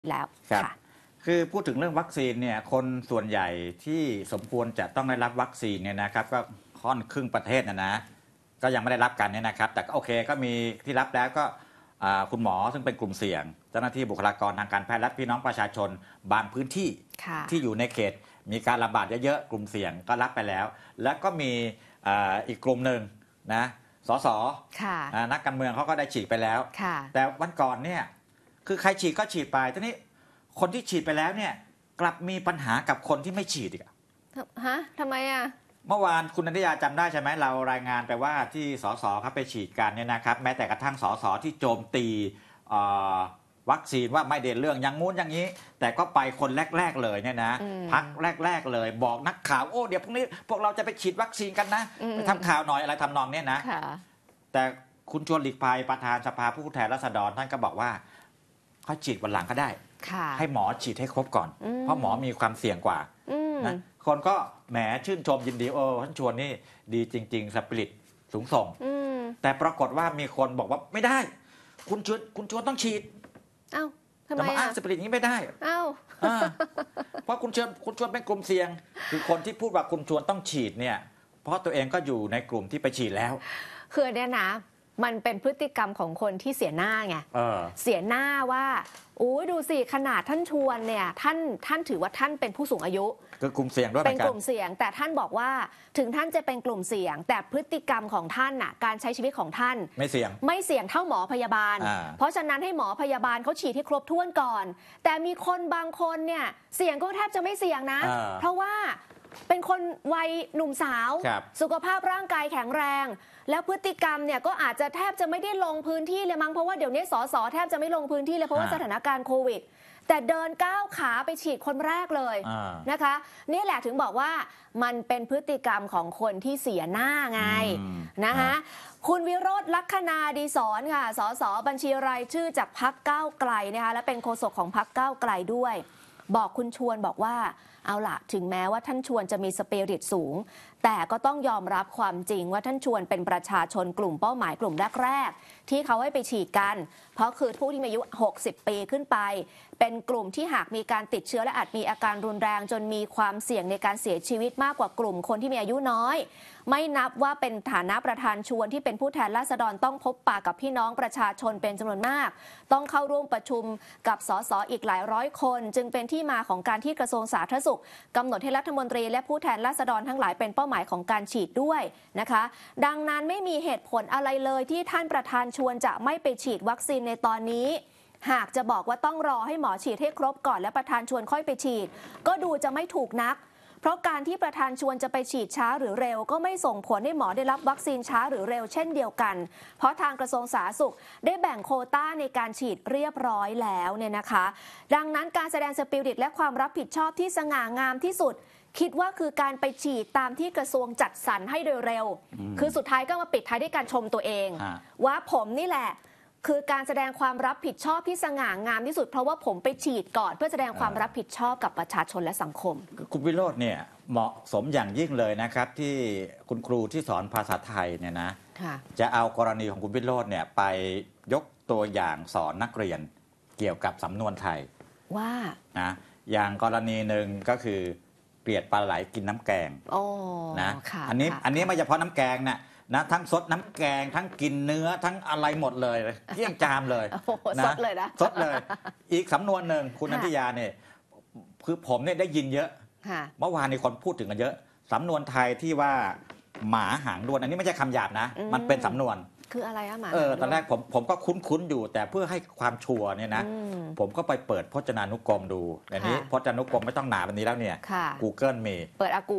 แล้วค่ะคือพูดถึงเรื่องวัคซีนเนี่ยคนส่วนใหญ่ที่สมควรจะต้องได้รับวัคซีนเนี่ยนะครับก็ค่อนครึ่งประเทศนะก็ยังไม่ได้รับกันเนี่ยนะครับแต่โอเคก็มีที่รับแล้วก็คุณหมอซึ่งเป็นกลุ่มเสี่ยงเจ้าหน้าที่บุคลากรทางการแพทย์และพี่น้องประชาชนบางพื้นที่ที่อยู่ในเขตมีการระบาดเยอะๆกลุ่มเสี่ยงก็รับไปแล้วแล้วก็มีอีกกลุ่มหนึ่งนะสสนักการเมืองเขาก็ได้ฉีดไปแล้วแต่วันก่อนเนี่ยคือใครฉีดก็ฉีดไปทีนี้คนที่ฉีดไปแล้วเนี่ยกลับมีปัญหากับคนที่ไม่ฉีดอีกฮะทำไมอ่ะเมื่อวานคุณนันทยาจำได้ใช่ไหมเรารายงานไปว่าที่สสเขาไปฉีดกันเนี่ยนะครับแม้แต่กระทั่งสสที่โจมตีวัคซีนว่าไม่เด่นเรื่องอย่างงู้นอย่างนี้ แต่ก็ไปคนแรกๆเลยเนี่ยนะพักแรกๆเลยบอกนักข่าวโอ้เดี๋ยวพรุ่งนี้พวกเราจะไปฉีดวัคซีนกันนะไปทำข่าวหน่อยอะไรทำนองเนี้ยนะแต่คุณชวนหลีกภัยประธานสภาผู้แทนราษฎรท่านก็บอกว่าเขาฉีดวันหลังก็ได้ให้หมอฉีดให้ครบก่อนเพราะหมอมีความเสี่ยงกว่านะคนก็แหมชื่นชมยินดีท่านชวนนี่ดีจริงๆสปิริตสูงส่งแต่ปรากฏว่ามีคนบอกว่าไม่ได้คุณชวนต้องฉีดทำไมจะมาอ้างสปิริตนี้ไม่ได้เพราะคุณชวนเป็นกลุ่มเสี่ยงคือคนที่พูดว่าคุณชวนต้องฉีดเนี่ยเพราะตัวเองก็อยู่ในกลุ่มที่ไปฉีดแล้วคือเนี่ยนะมันเป็นพฤติกรรมของคนที่เสียหน้าไงเสียหน้าว่าดูสิขนาดท่านชวนเนี่ยท่านถือว่าท่านเป็นผู้สูงอายุคือกลุ่มเสี่ยงด้วยเป็นกลุ่มเสี่ยงแต่ท่านบอกว่าถึงท่านจะเป็นกลุ่มเสี่ยงแต่พฤติกรรมของท่านน่ะการใช้ชีวิตของท่านไม่เสี่ยงเท่าหมอพยาบาลเพราะฉะนั้นให้หมอพยาบาลเขาฉีดให้ครบถ้วนก่อนแต่มีคนบางคนเนี่ยเสี่ยงก็แทบจะไม่เสี่ยงนะเพราะว่าเป็นคนวัยหนุ่มสาวสุขภาพร่างกายแข็งแรงแล้วพฤติกรรมเนี่ยก็อาจจะแทบจะไม่ได้ลงพื้นที่เลยมั้งเพราะว่าเดี๋ยวนี้สสแทบจะไม่ลงพื้นที่เลยเพราะว่าสถานการณ์โควิดแต่เดินก้าวขาไปฉีดคนแรกเลยนะคะนี่แหละถึงบอกว่ามันเป็นพฤติกรรมของคนที่เสียหน้าไงนะคะคุณวิโรจน์ลัคนาดีศรค่ะสสบัญชีรายชื่อจากพรรคก้าวไกลนะคะและเป็นโฆษกของพรรคก้าวไกลด้วยบอกคุณชวนบอกว่าเอาล่ะถึงแม้ว่าท่านชวนจะมีสปิริตสูงแต่ก็ต้องยอมรับความจริงว่าท่านชวนเป็นประชาชนกลุ่มเป้าหมายกลุ่มแรกๆที่เขาให้ไปฉีดกันเพราะคือผู้ที่มีอายุ60 ปีขึ้นไปเป็นกลุ่มที่หากมีการติดเชื้อและอาจมีอาการรุนแรงจนมีความเสี่ยงในการเสียชีวิตมากกว่ากลุ่มคนที่มีอายุน้อยไม่นับว่าเป็นฐานะประธานชวนที่เป็นผู้แทนราษฎรต้องพบปะกับพี่น้องประชาชนเป็นจำนวนมากต้องเข้าร่วมประชุมกับสสอีกหลายร้อยคนจึงเป็นที่มาของการที่กระทรวงสาธารณสุขกำหนดให้รัฐมนตรีและผู้แทนราษฎรทั้งหลายเป็นเป้าหมายของการฉีดด้วยนะคะดังนั้นไม่มีเหตุผลอะไรเลยที่ท่านประธานชวนจะไม่ไปฉีดวัคซีนในตอนนี้หากจะบอกว่าต้องรอให้หมอฉีดให้ครบก่อนและประธานชวนค่อยไปฉีดก็ดูจะไม่ถูกนักเพราะการที่ประธานชวนจะไปฉีดช้าหรือเร็วก็ไม่ส่งผลให้หมอได้รับวัคซีนช้าหรือเร็วเช่นเดียวกันเพราะทางกระทรวงสาธารณสุขได้แบ่งโควต้าในการฉีดเรียบร้อยแล้วเนี่ยนะคะดังนั้นการแสดงสปิริตและความรับผิดชอบที่สง่างามที่สุดคิดว่าคือการไปฉีดตามที่กระทรวงจัดสรรให้โดยเร็วคือสุดท้ายก็มาปิดท้ายด้วยการชมตัวเองว่าผมนี่แหละคือการแสดงความรับผิดชอบที่สง่างามที่สุดเพราะว่าผมไปฉีดก่อนเพื่อแสดงความรับผิดชอบกับประชาชนและสังคมคุณวิโรจน์เนี่ยเหมาะสมอย่างยิ่งเลยนะครับที่คุณครูที่สอนภาษาไทยเนี่ยนะจะเอากรณีของคุณวิโรจน์เนี่ยไปยกตัวอย่างสอนนักเรียนเกี่ยวกับสำนวนไทยว่านะอย่างกรณีหนึ่งก็คือเกลียดปลาไหลกินน้ำแกงนะอันนี้ไม่เฉพาะน้ำแกงนะทั้งซดน้ำแกงทั้งกินเนื้อทั้งอะไรหมดเลยเกลี้ยงจามเลยนะสดเลยนะสดเลยอีกสำนวนหนึ่งคุณนันทิยาเนี่ยคือผมเนี่ยได้ยินเยอะเมื่อวานนี้คนพูดถึงกันเยอะสำนวนไทยที่ว่าหมาหางด้วนอันนี้ไม่ใช่คำหยาบนะมันเป็นสำนวนคืออะไรอะหมาตอนแรกผมก็คุ้นอยู่แต่เพื่อให้ความชัวร์เนี่ยนะผมก็ไปเปิดพจนานุกรมดูอันนี้พจนานุกรมไม่ต้องหนาแบบนี้แล้วเนี่ย Google มีเปิดอากู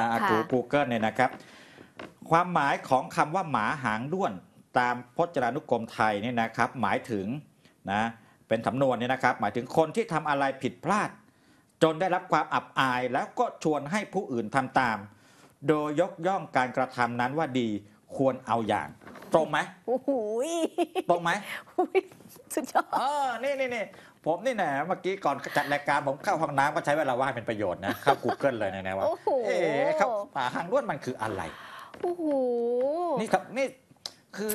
Google เนี่ยนะครับความหมายของคำว่าหมาหางด้วนตามพจนานุกรมไทยเนี่ยนะครับหมายถึงนะเป็นสำนวนเนี่ยนะครับหมายถึงคนที่ทำอะไรผิดพลาดจนได้รับความอับอายแล้วก็ชวนให้ผู้อื่นทำตามโดยยกย่องการกระทำนั้นว่าดีควรเอาอย่างตรงไหมโอ้โหตรงไหมสุดยอดนี่ผมนี่นะเมื่อกี้ก่อนจัดรายการผมเข้าห้องน้ำก็ใช้เวลาว่างเป็นประโยชน์นะเข้า Google เลยนะว่าเขาหางด้วนมันคืออะไรโอ้โหนี่ครับนี่คือ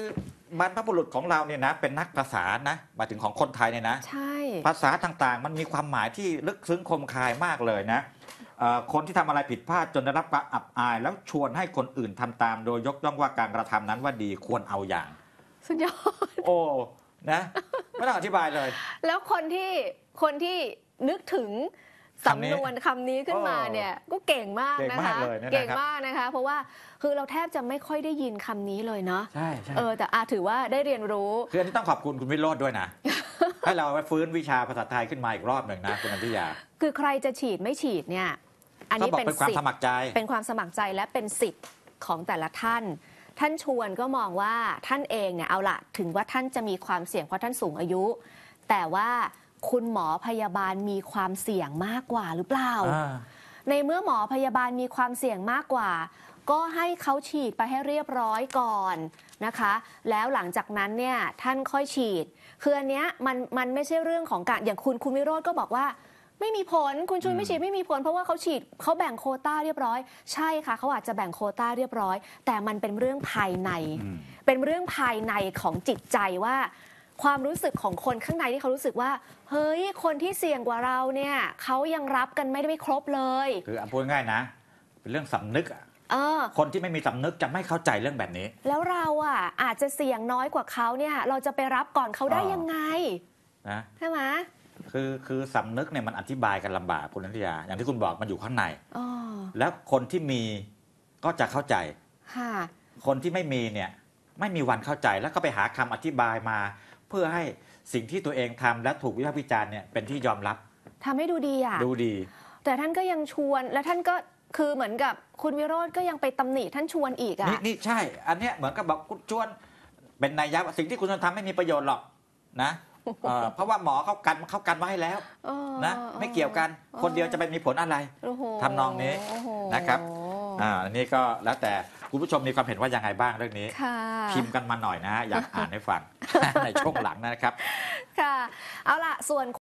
บรรพบุรุษของเราเนี่ยนะเป็นนักภาษานะหมายถึงของคนไทยเนี่ยนะใช่ภาษาต่างๆ มันมีความหมายที่ลึกซึ้งคมคายมากเลยนะคนที่ทำอะไรผิดพลาดจนได้รับความอับอาย แล้วชวนให้คนอื่นทำตามโดยยกย่องว่าการกระทำนั้นว่าดีควรเอาอย่างสุดยอดโอ้นะไม่ต้องอธิบายเลยแล้วคนที่นึกถึงสำนวนคำนี้ขึ้นมาเนี่ยก็เก่งมากนะคะเก่งมากเลยนะครับเก่งมากนะคะ เพราะว่าคือเราแทบจะไม่ค่อยได้ยินคำนี้เลยเนาะใช่ใช่แต่ถือว่าได้เรียนรู้คืออันนี้ต้องขอบคุณคุณวิโรจน์ด้วยนะ ให้เราไปฟื้นวิชาภาษาไทยขึ้นมาอีกรอบหนึ่งนะคุณอภิยาคือใครจะฉีดไม่ฉีดเนี่ยอันเขานี้บอกเป็นเป็นความสิทสธิ์มัครใจเป็นความสมัครใจและเป็นสิทธิ์ของแต่ละท่าน ท่านชวนก็มองว่าท่านเองเนี่ยเอาละถึงว่าท่านจะมีความเสี่ยงเพราะท่านสูงอายุ แต่ว่าคุณหมอพยาบาลมีความเสี่ยงมากกว่าหรือเปล่า ในเมื่อหมอพยาบาลมีความเสี่ยงมากกว่า ก็ให้เขาฉีดไปให้เรียบร้อยก่อนนะคะ แล้วหลังจากนั้นเนี่ยท่านค่อยฉีดคืออันเนี้ยมันไม่ใช่เรื่องของการอย่างคุณวิโรจน์ก็บอกว่าไม่มีผลคุณชุนไม่ฉีดไม่มีผลเพราะว่าเขาฉีดเขาแบ่งโควต้าเรียบร้อยใช่ค่ะเขาอาจจะแบ่งโควต้าเรียบร้อย แต่มันเป็นเรื่องภายใน เป็นเรื่องภายในของจิตใจว่าความรู้สึกของคนข้างในที่เขารู้สึกว่าเฮ้ยคนที่เสี่ยงกว่าเราเนี่ยเขายังรับกันไม่ได้ไม่ครบเลยคือพูดง่ายๆนะ เป็นเรื่องสำนึกอะคนที่ไม่มีสำนึกจะไม่เข้าใจเรื่องแบบนี้แล้วเราอ่ะอาจจะเสี่ยงน้อยกว่าเขาเนี่ยเราจะไปรับก่อนเขาได้ยังไงนะใช่ไหมคือสำนึกเนี่ยมันอธิบายกันลำบากคุณนันทยาอย่างที่คุณบอกมันอยู่ข้างในอ๋อแล้วคนที่มีก็จะเข้าใจค่ะคนที่ไม่มีเนี่ยไม่มีวันเข้าใจแล้วก็ไปหาคำอธิบายมา เพื่อให้สิ่งที่ตัวเองทำและถูกวิพากษ์วิจารณ์เนี่ยเป็นที่ยอมรับทำให้ดูดีอ่ะดูดีแต่ท่านก็ยังชวนและท่านก็คือเหมือนกับคุณวิโรจน์ก็ยังไปตำหนิท่านชวนอีกอ่ะนี่ใช่ อันเนี้ยเหมือนกับบอกคุณชวนเป็นนัยยะว่าสิ่งที่คุณชวนทำไม่มีประโยชน์หรอกนะเพราะว่าหมอเขากันมาให้แล้วนะไม่เกี่ยวกันคนเดียวจะไปมีผลอะไรทำนองนี้นะครับอันนี้ก็แล้วแต่คุณผู้ชมมีความเห็นว่ายังไงบ้างเรื่องนี้พิมพ์กันมาหน่อยนะอยากอ่านให้ฟัง ในช่วงหลังนะครับค่ะเอาล่ะส่วน